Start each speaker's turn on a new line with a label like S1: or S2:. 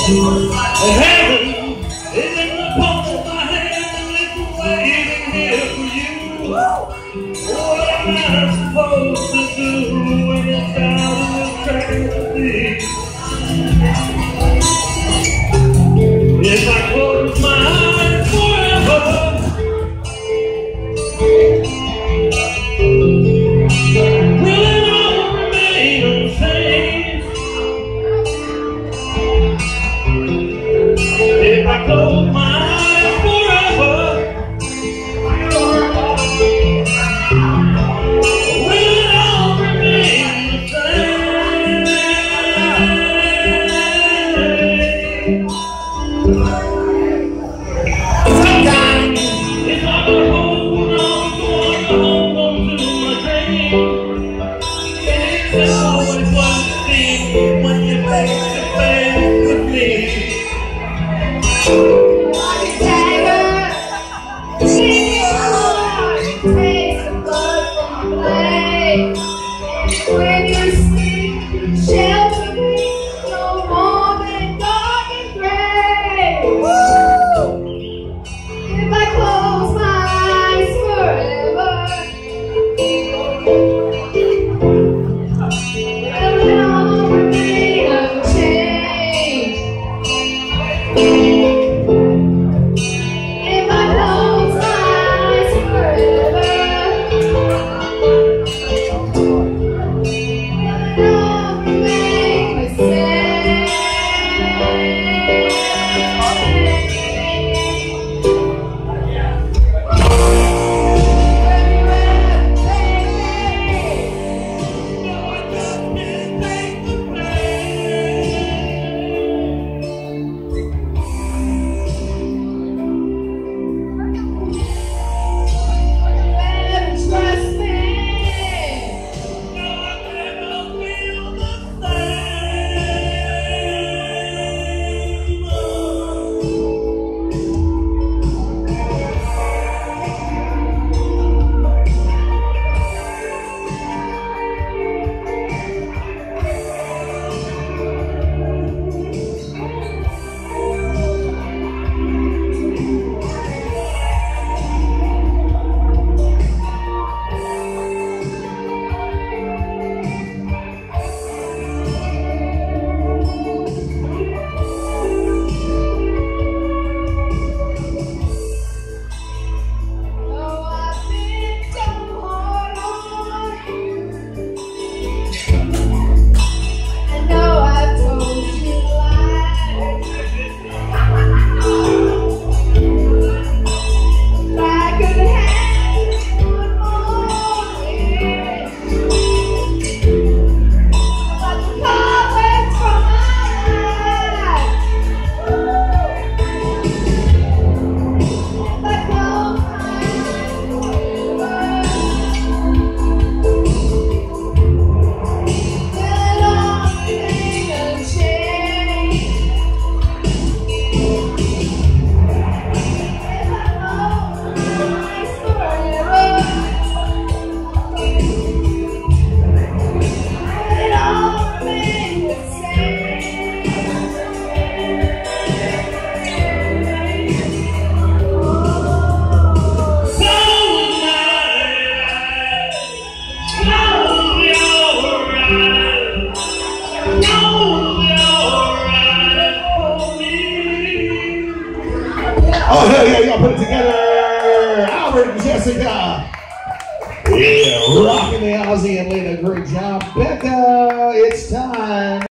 S1: Heaven is in the palm of my hand, and it's waiting here for you. What am I supposed to do when it's out of the tragedy? If I close my eyes forever, will it all remain the same? If I close my eyes forever, will it all remain the same? Sometimes it's hard to hold on to my dream. It's always what it seems when you're face to face with me.
S2: When you sleep, shelter me no more than dark and gray. Woo! If I close my eyes forever, will it all remain unchanged? If I close my eyes forever,
S3: Oh, hell yeah, y'all put it together. Albert and Jessica. Yeah, rocking the Aussie and Lena. Great job. Becca, it's time.